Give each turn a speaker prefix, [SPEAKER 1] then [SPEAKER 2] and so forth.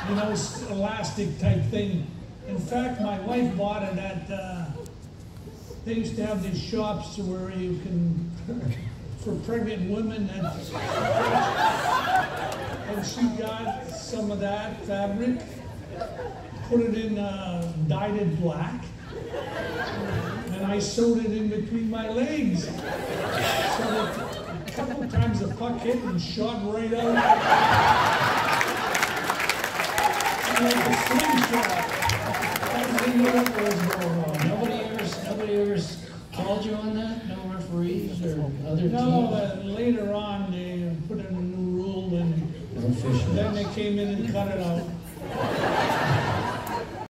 [SPEAKER 1] you know, elastic type thing. In fact, my wife bought it at, they used to have these shops where you can, for pregnant women, and she got some of that fabric, put it in, dyed it black, and I sewed it in between my legs. So that a couple of times the puck hit and shot right out. Like a slingshot.
[SPEAKER 2] I didn't know what was going on. Nobody ever called you on that? No referees or other teams?
[SPEAKER 1] No, later on they put in a new rule and then they came in and cut it out.